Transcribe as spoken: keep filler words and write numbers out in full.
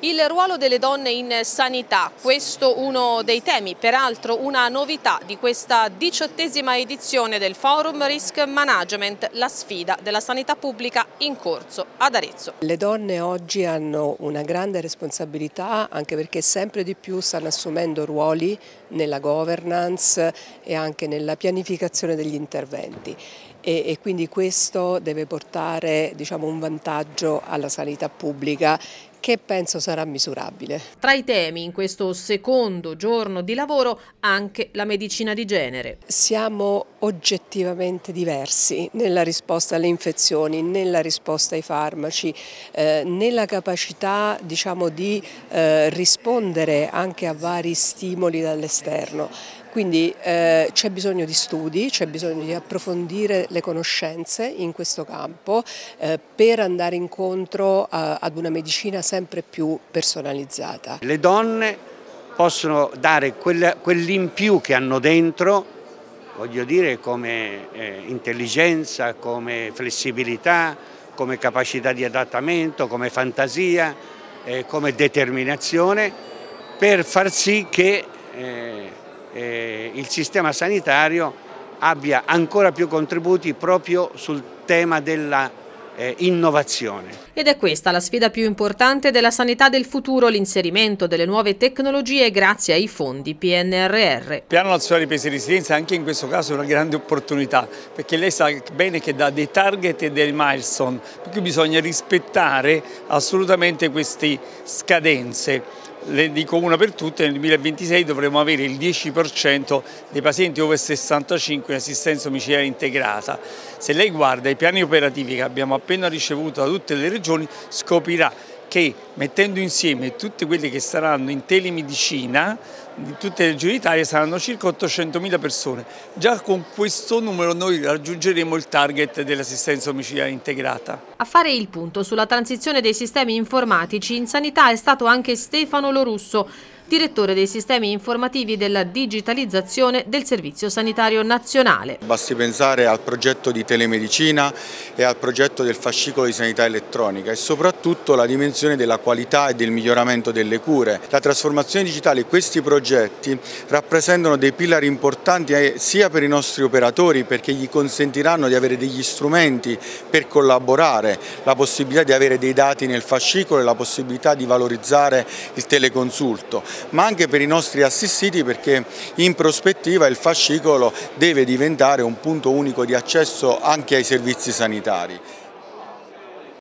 Il ruolo delle donne in sanità, questo uno dei temi, peraltro una novità di questa diciottesima edizione del Forum Risk Management, la sfida della sanità pubblica in corso ad Arezzo. Le donne oggi hanno una grande responsabilità anche perché sempre di più stanno assumendo ruoli nella governance e anche nella pianificazione degli interventi. E, e quindi questo deve portare, diciamo, un vantaggio alla sanità pubblica che penso sarà misurabile. Tra i temi in questo secondo giorno di lavoro anche la medicina di genere. Siamo oggettivamente diversi nella risposta alle infezioni, nella risposta ai farmaci, eh, nella capacità, diciamo, di eh, rispondere anche a vari stimoli dall'esterno. Quindi eh, c'è bisogno di studi, c'è bisogno di approfondire le conoscenze in questo campo eh, per andare incontro a, ad una medicina sempre più personalizzata. Le donne possono dare quell'in più che hanno dentro, voglio dire, come eh, intelligenza, come flessibilità, come capacità di adattamento, come fantasia, eh, come determinazione, per far sì che eh, Eh, il sistema sanitario abbia ancora più contributi proprio sul tema della eh, innovazione. Ed è questa la sfida più importante della sanità del futuro, l'inserimento delle nuove tecnologie grazie ai fondi P N R R. Il Piano Nazionale di Ripresa e Resilienza anche in questo caso è una grande opportunità, perché lei sa bene che dà dei target e dei milestone, per cui bisogna rispettare assolutamente queste scadenze. Le dico una per tutte, nel duemilaventisei dovremo avere il dieci per cento dei pazienti over sessantacinque in assistenza domiciliare integrata. Se lei guarda i piani operativi che abbiamo appena ricevuto da tutte le regioni, scoprirà che mettendo insieme tutte quelle che saranno in telemedicina di tutte le regioni d'Italia saranno circa ottocentomila persone. Già con questo numero noi raggiungeremo il target dell'assistenza domiciliare integrata. A fare il punto sulla transizione dei sistemi informatici in sanità è stato anche Stefano Lorusso, direttore dei sistemi informativi della digitalizzazione del Servizio Sanitario Nazionale. Basti pensare al progetto di telemedicina e al progetto del fascicolo di sanità elettronica e soprattutto la dimensione della qualità e del miglioramento delle cure. La trasformazione digitale e questi progetti rappresentano dei pilari importanti sia per i nostri operatori, perché gli consentiranno di avere degli strumenti per collaborare, la possibilità di avere dei dati nel fascicolo e la possibilità di valorizzare il teleconsulto, ma anche per i nostri assistiti, perché in prospettiva il fascicolo deve diventare un punto unico di accesso anche ai servizi sanitari.